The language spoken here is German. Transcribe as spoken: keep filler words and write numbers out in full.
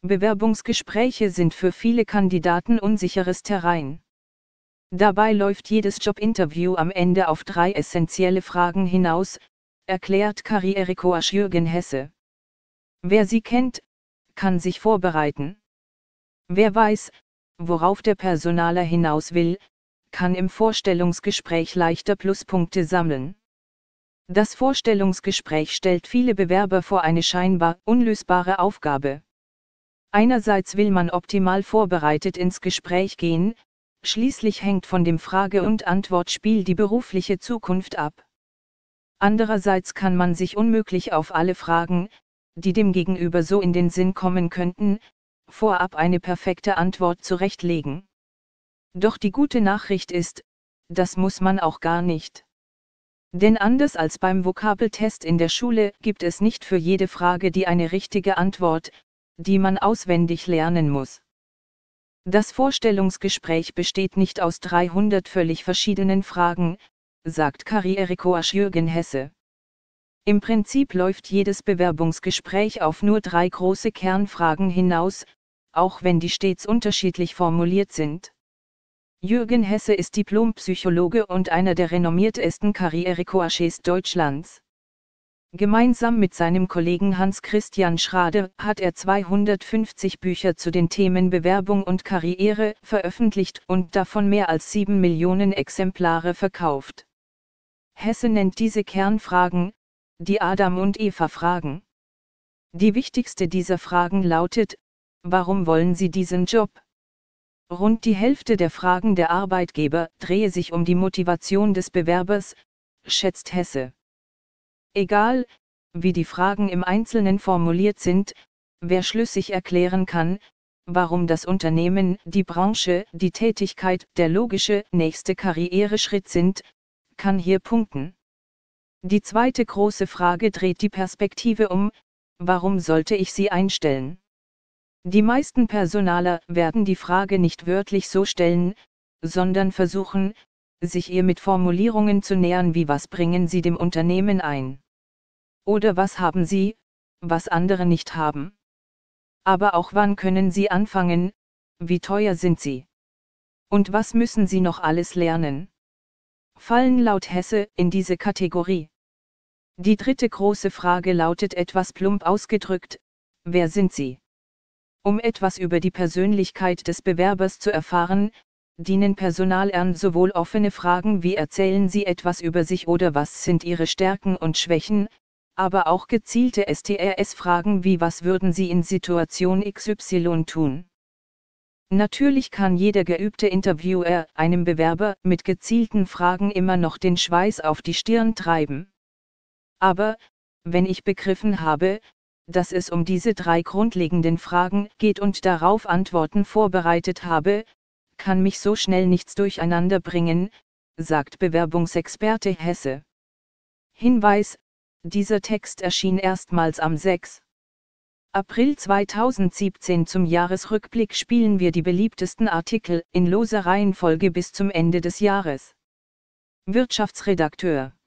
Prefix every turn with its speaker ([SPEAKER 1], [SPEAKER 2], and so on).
[SPEAKER 1] Bewerbungsgespräche sind für viele Kandidaten unsicheres Terrain. Dabei läuft jedes Jobinterview am Ende auf drei essentielle Fragen hinaus, erklärt Karrierecoach Jürgen Hesse. Wer sie kennt, kann sich vorbereiten. Wer weiß, worauf der Personaler hinaus will, kann im Vorstellungsgespräch leichter Pluspunkte sammeln. Das Vorstellungsgespräch stellt viele Bewerber vor eine scheinbar unlösbare Aufgabe. Einerseits will man optimal vorbereitet ins Gespräch gehen, schließlich hängt von dem Frage- und Antwortspiel die berufliche Zukunft ab. Andererseits kann man sich unmöglich auf alle Fragen, die dem Gegenüber so in den Sinn kommen könnten, vorab eine perfekte Antwort zurechtlegen. Doch die gute Nachricht ist, das muss man auch gar nicht. Denn anders als beim Vokabeltest in der Schule gibt es nicht für jede Frage die eine richtige Antwort, die man auswendig lernen muss. Das Vorstellungsgespräch besteht nicht aus dreihundert völlig verschiedenen Fragen, sagt Karrierecoach Jürgen Hesse. Im Prinzip läuft jedes Bewerbungsgespräch auf nur drei große Kernfragen hinaus, auch wenn die stets unterschiedlich formuliert sind. Jürgen Hesse ist Diplompsychologe und einer der renommiertesten Karrierecoaches Deutschlands. Gemeinsam mit seinem Kollegen Hans-Christian Schrade hat er zweihundertfünfzig Bücher zu den Themen Bewerbung und Karriere veröffentlicht und davon mehr als sieben Millionen Exemplare verkauft. Hesse nennt diese Kernfragen, die Adam- und Eva-Fragen. Die wichtigste dieser Fragen lautet: Warum wollen Sie diesen Job? Rund die Hälfte der Fragen der Arbeitgeber drehe sich um die Motivation des Bewerbers, schätzt Hesse. Egal, wie die Fragen im Einzelnen formuliert sind, wer schlüssig erklären kann, warum das Unternehmen, die Branche, die Tätigkeit der logische nächste Karriereschritt sind, kann hier punkten. Die zweite große Frage dreht die Perspektive um: Warum sollte ich Sie einstellen? Die meisten Personaler werden die Frage nicht wörtlich so stellen, sondern versuchen, sich ihr mit Formulierungen zu nähern wie: Was bringen Sie dem Unternehmen ein? Oder was haben Sie, was andere nicht haben? Aber auch wann können Sie anfangen, wie teuer sind Sie? Und was müssen Sie noch alles lernen? Fallen laut Hesse in diese Kategorie. Die dritte große Frage lautet etwas plump ausgedrückt: Wer sind Sie? Um etwas über die Persönlichkeit des Bewerbers zu erfahren, dienen Personalern sowohl offene Fragen wie Erzählen Sie etwas über sich oder was sind Ihre Stärken und Schwächen, aber auch gezielte S T R S-Fragen wie: Was würden Sie in Situation X Y tun? Natürlich kann jeder geübte Interviewer einem Bewerber mit gezielten Fragen immer noch den Schweiß auf die Stirn treiben. Aber, wenn ich begriffen habe, dass es um diese drei grundlegenden Fragen geht und darauf Antworten vorbereitet habe, kann mich so schnell nichts durcheinander bringen, sagt Bewerbungsexperte Hesse. Hinweis: Dieser Text erschien erstmals am sechsten April zweitausendsiebzehn. Zum Jahresrückblick spielen wir die beliebtesten Artikel in loser Reihenfolge bis zum Ende des Jahres. Wirtschaftsredakteur